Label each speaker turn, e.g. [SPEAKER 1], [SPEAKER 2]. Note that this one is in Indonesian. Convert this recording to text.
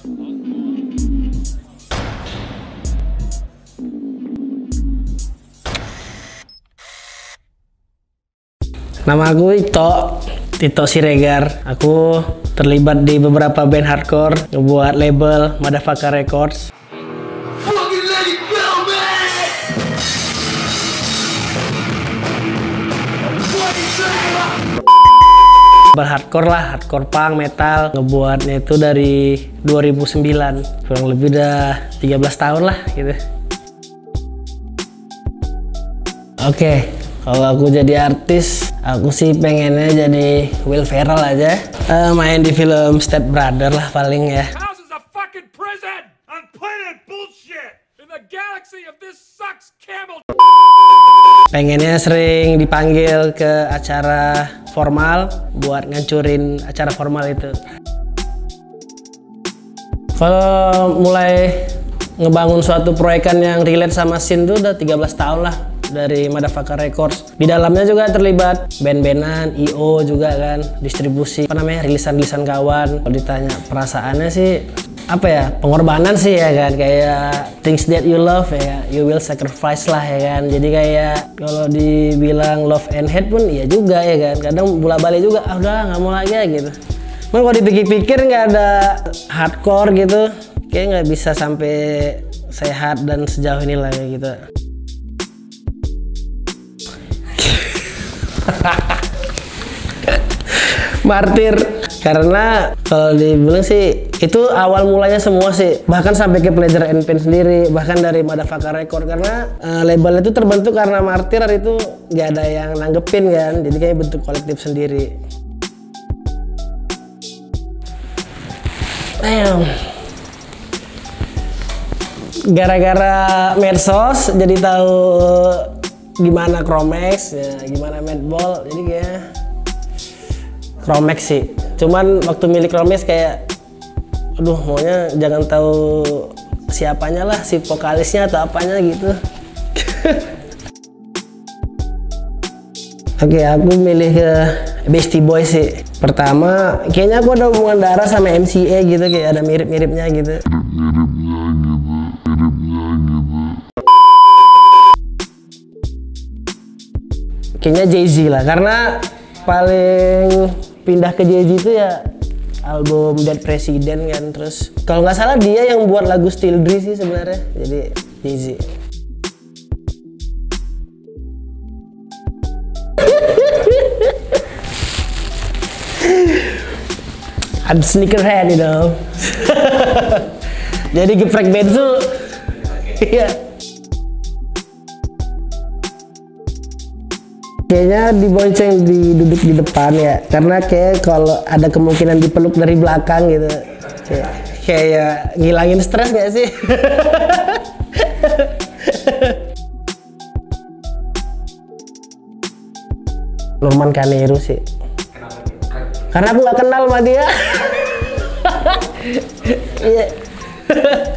[SPEAKER 1] Nama aku Tito Siregar. Aku terlibat di beberapa band hardcore, ngebuat label Motherfucker Records. Hardcore lah, hardcore punk, metal. Ngebuatnya itu dari 2009, kurang lebih udah 13 tahun lah gitu. Oke, kalau aku jadi artis, aku sih pengennya jadi Will Ferrell aja. Main di film Step Brother lah paling ya. Pengennya sering dipanggil ke acara formal buat ngancurin acara formal itu. Kalau mulai ngebangun suatu proyekan yang relate sama scene tuh udah 13 tahun lah dari Motherfucker Records. Di dalamnya juga terlibat band-bandan, IO juga kan, distribusi, rilisan-rilisan kawan. Kalau ditanya perasaannya sih apa ya, pengorbanan sih ya kan, kayak things that you love ya, you will sacrifice lah ya kan. Jadi kayak kalau dibilang love and hate pun iya juga ya kan, kadang bola-balik juga, udah nggak mau lagi ya gitu. Cuman kalau dipikir-pikir nggak ada hardcore gitu, kayak nggak bisa sampai sehat dan sejauh ini lah ya gitu. Martir, karena kalau dibilang sih itu awal mulanya semua sih, bahkan sampai ke Pleasure and Pain sendiri, bahkan dari Motherfucker Record, karena label itu terbentuk karena Martir itu nggak ada yang nanggepin kan, jadi kayak bentuk kolektif sendiri. Gara-gara medsos jadi tahu gimana Chromex ya, gimana Madball, jadi kayak Chromex sih. Cuman waktu milih Chromex kayak aduh, maunya jangan tahu siapanya lah, si vokalisnya atau apanya gitu. Oke, aku milih ke Beastie Boys sih. Pertama, kayaknya aku ada hubungan darah sama MCA gitu, kayak ada mirip-miripnya gitu. Kayaknya Jay-Z lah, karena paling pindah ke Jay-Z itu ya album Dead President kan. Terus kalau nggak salah dia yang buat lagu Still Dre sih sebenarnya, jadi Jay-Z. I'm sneakerhead, you know. Jadi geprek bensu. Iya. Kayaknya dibonceng, duduk di depan ya, karena kayak kalau ada kemungkinan dipeluk dari belakang gitu, kayak ngilangin stres gak sih? Nurman Kaniru sih, karena aku nggak kenal sama dia. Iya.